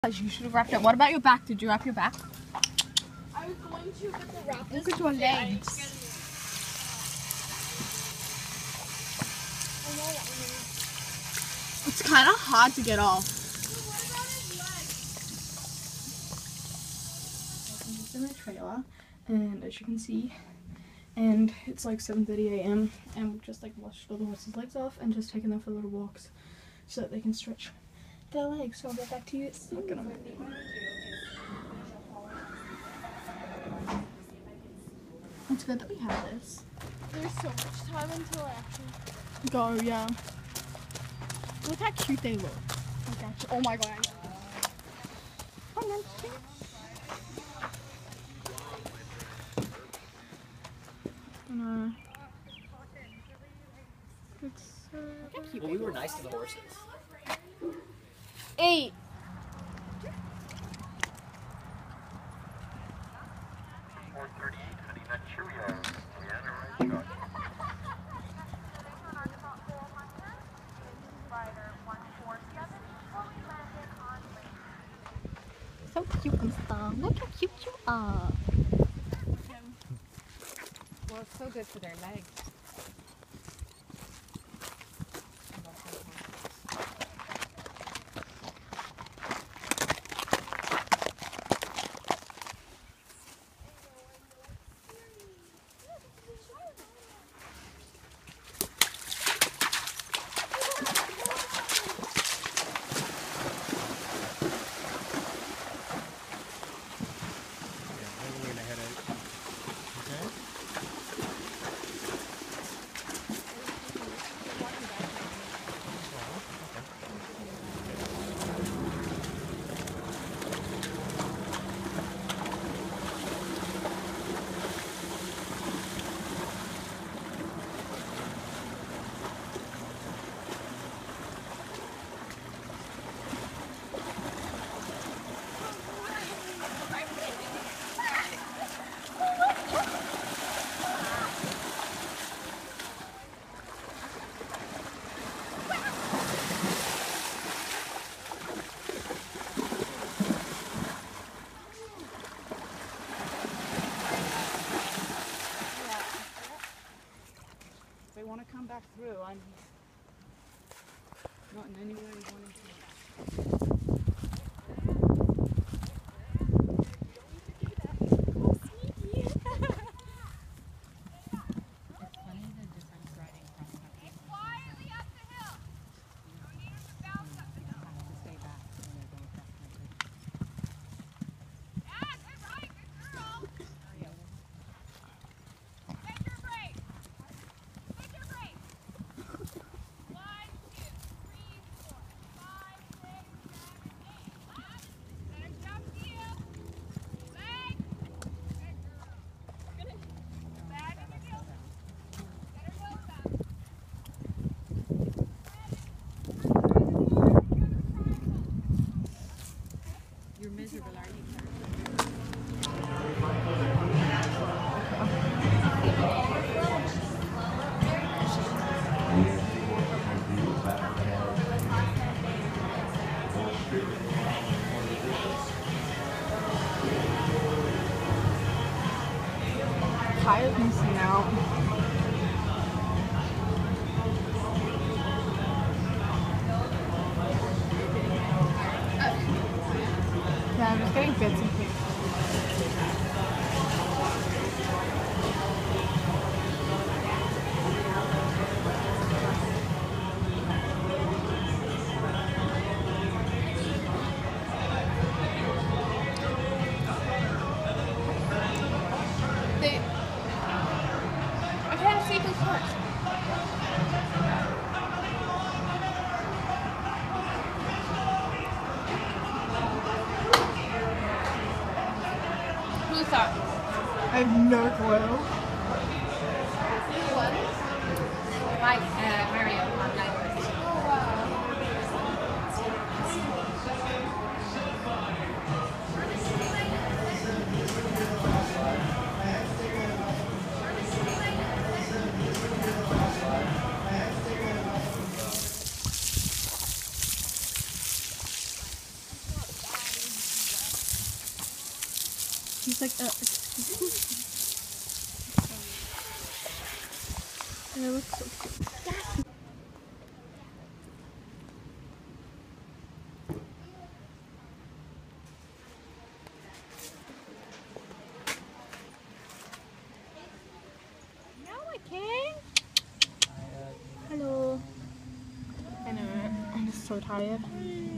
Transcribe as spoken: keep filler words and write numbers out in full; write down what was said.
You should have wrapped it. What about your back? Did you wrap your back? I was going to, but the wrap. Look at your legs. It's kind of hard to get off. I'm just in my trailer, and as you can see, and it's like seven thirty a m and we've just like washed all the horses' legs off and just taken them for little walks so that they can stretch their legs. So I'll get back to you soon. Gonna... It's good that we have this. There's so much time until I actually go. Yeah. Look how cute they look. Like actually, oh my god. Oh, no. No. It's so... Well, we were nice to the horses. Eight. four thirty-eight, Honey Nut Cheerios. Leanna Right Shot. So cute and stuff. Look how cute you are. Well, it's so good for their legs. Want to come back through. I'm not in any way wanting to. Tired missing out. Yeah, I'm just getting bits and pieces. I have no clue. Hi, uh, Mario. He's like, uh, excuse me. They look so cute. Hello. I know, I'm just so tired.